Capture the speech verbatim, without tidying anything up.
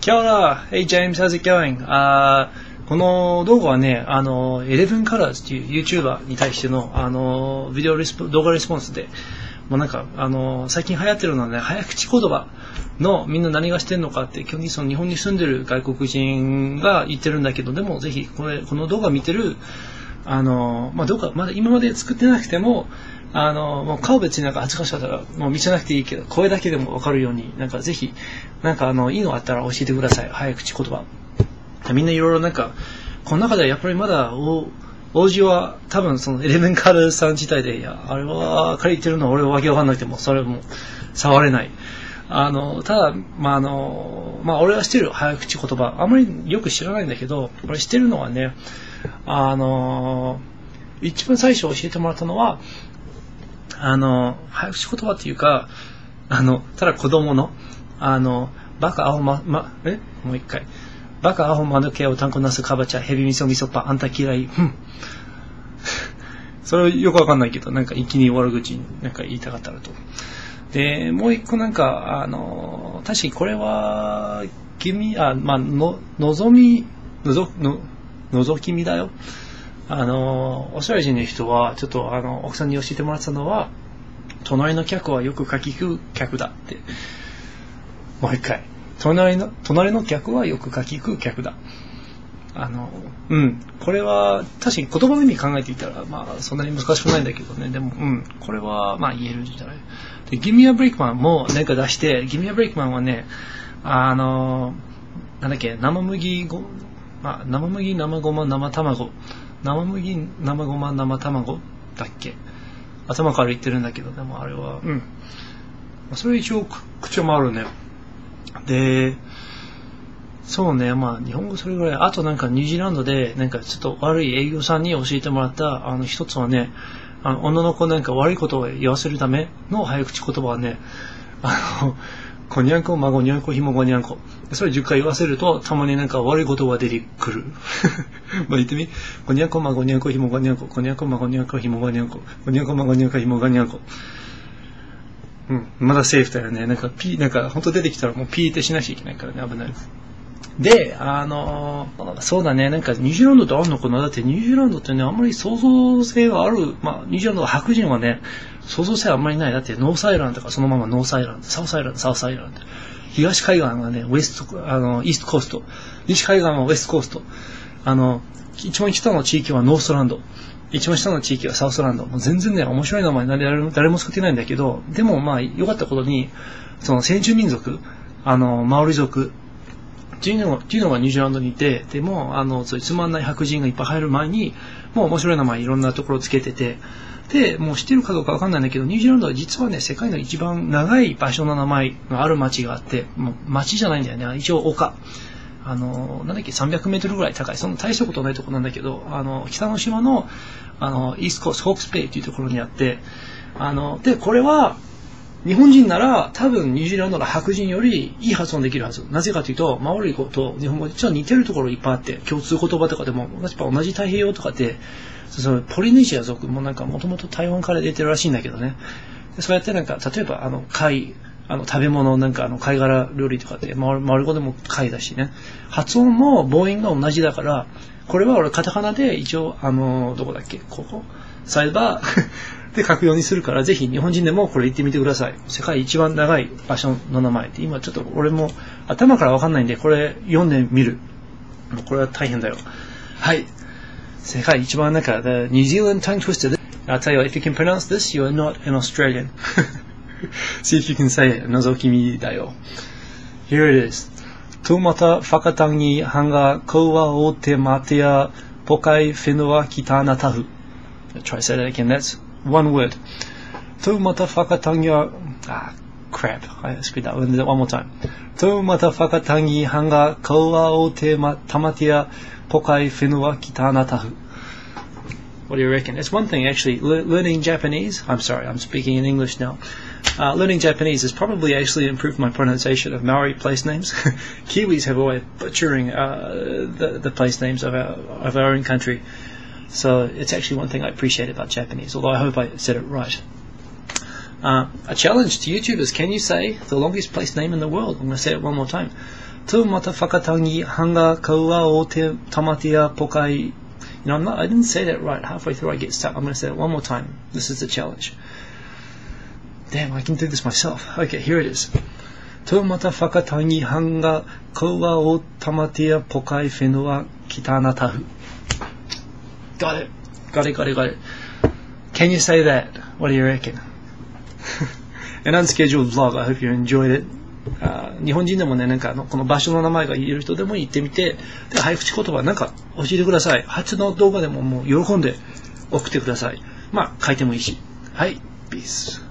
Kia ora! Hey James, how's it going? あこの動画はね、あの、エレブンカラーズっていう YouTuber に対しての、あの、ビデオレスポ、動画レスポンスで、もうなんか、あの、最近流行ってるのはね、早口言葉のみんな何がしてんのかって、基本にその日本に住んでる外国人が言ってるんだけど、でもぜひこれ、この動画見てる、あの、まあ、動画、まだ今まで作ってなくても、あの、もう顔別になんか恥ずかしかったら、もう見せなくていいけど、声だけでもわかるように、なんかぜひ、なんかあの、いいのあったら教えてください。早口言葉。みんないろいろなんか、この中ではやっぱりまだ、お、王子は多分そのエレメンカルさん自体で、いや、あれは、彼言ってるのは俺はわけわかんなくても、それも触れない。あの、ただ、まあ、あの、まあ、俺は知ってる早口言葉、あんまりよく知らないんだけど、俺知ってるのはね、あの、一番最初教えてもらったのは、あの、早口言葉っていうか、あの、ただ子供の、あの、バカアホま、ま、えもう一回。バカアホマヌケをタンコナスカバチャヘビミソミソパあんた嫌い。うん。それよくわかんないけど、なんか一気に悪口なんか言いたかったらと。で、もう一個なんか、あの、確かにこれは、君、あ、まあ、の、のぞみ、のぞ、の、のぞきみだよ。あの、オーストラリア人の人は、ちょっとあの、奥さんに教えてもらったのは、隣の客はよくかきく客だって。もう一回。隣の、隣の客はよくかきく客だ。あの、うん。これは、確かに言葉の意味考えていたら、まあ、そんなに難しくないんだけどね。でも、うん。これは、まあ、言えるんじゃない。で、Give me a break man もなんか出して、Give me a break man はね、あの、なんだっけ、生麦ご、まあ、生麦、生ごま、生卵。生麦、生ごま、生卵だっけ。頭から言ってるんだけど、でもあれは、うん。それ一応、口もあるね。で、そうね、まあ、日本語それぐらい。あとなんかニュージーランドで、なんかちょっと悪い営業さんに教えてもらった、あの一つはね、あの女の子なんか悪いことを言わせるための早口言葉はね、あの、こにゃんこ、孫にゃんこ、ひもごにゃんこ。それじゅっかい言わせると、たまになんか悪い言葉が出てくる。まあ言ってみ。こにゃんこ、孫にゃんこ、ひもごにゃんこ。こにゃんこ、孫にゃんこ、ひもごにゃんこ。こにゃんこ、孫にゃんこ、ひもごにゃんこ。うん。まだセーフだよね。なんかピー、なんか本当出てきたらもうピーってしなきゃいけないからね、危ない。で、あのー、そうだね、なんかニュージーランドってあるのかな。だってニュージーランドってね、あんまり創造性がある。まあ、ニュージーランドは白人はね、創造性はあんまりない。だってノースアイランドとかそのままノースアイランド、サウスアイランド、サウスアイランド。東海岸はね、ウエスト、あの、イーストコースト。西海岸はウエストコースト。あの、一番北の地域はノースランド。一番下の地域はサウスランド。もう全然ね、面白い名前誰も、誰も使ってないんだけど、でもまあ、良かったことに、その先住民族、あの、マオリ族、っていうのが、っていうのがニュージーランドにいて、でも、あの、そういうつまんない白人がいっぱい入る前に、もう面白い名前いろんなところつけてて、で、もう知ってるかどうかわかんないんだけど、ニュージーランドは実はね、世界の一番長い場所の名前がある町があって、もう町じゃないんだよね、一応丘。あの、なんだっけ、さんびゃくメートルぐらい高い、そんな大したことないところなんだけど、あの、北の島の、あの、イーストコースト、ホークスベイっていうところにあって、あの、で、これは、日本人なら多分ニュージーランドの白人よりいい発音できるはず。なぜかというと、マオリ語と日本語実は似てるところいっぱいあって、共通言葉とかでも、やっぱ同じ太平洋とかで、そのポリネシア族もなんかもともと台湾から出てるらしいんだけどね。そうやってなんか、例えばあの貝、あの食べ物なんかあの貝殻料理とかって、マオリ語でも貝だしね。発音も母音が同じだから、これは俺カタカナで一応、あの、どこだっけ、ここサイバーで書くようにするから、ぜひ日本人でもこれ言ってみてください。世界一番長い場所の名前って、今ちょっと俺も頭からわかんないんで、これ読んでみる。もうこれは大変だよ。はい。世界一番なんか、the New Zealand tongue twister. I'll tell you, if you can pronounce this, you are not an Australian. See if you can say it. 覗き見だよ。Here it is. Tumata whakatangi hanga koua o te matea pokai whenua ki tāna tahu. I'll try to say that again. That's one word. Tumata whakatangi... Ah, crap. I screwed that one. One more time. Tumata whakatangi hanga koua o te tamatea pokai whenua ki tāna tahu. What do you reckon? It's one thing actually. Le- learning Japanese. I'm sorry, I'm speaking in English now. Uh, learning Japanese has probably actually improved my pronunciation of Maori place names. Kiwis have always butchering uh, the, the place names of our of our own country. So it's actually one thing I appreciate about Japanese. Although I hope I said it right. Uh, a challenge to YouTubers: can you say the longest place name in the world? I'm going to say it one more time. Tu mata whakatangi hanga kaua o te tamatia pokai. You know, I'm not, I didn't say that right. Halfway through I get stuck. I'm going to say it one more time. This is the challenge. Damn, I can do this myself. Okay, here it is. Tu mata whakatangi hanga kaua o tamatia pokai whenua kitana tahu. Got it. Got it, got it, got it. Can you say that? What do you reckon? An unscheduled vlog. I hope you enjoyed it. 日本人でもね、なんかあのこの場所の名前が言える人でも行ってみて、で早口言葉なんか教えてください。初の動画でももう喜んで送ってください。まあ書いてもいいし。はい、ピース。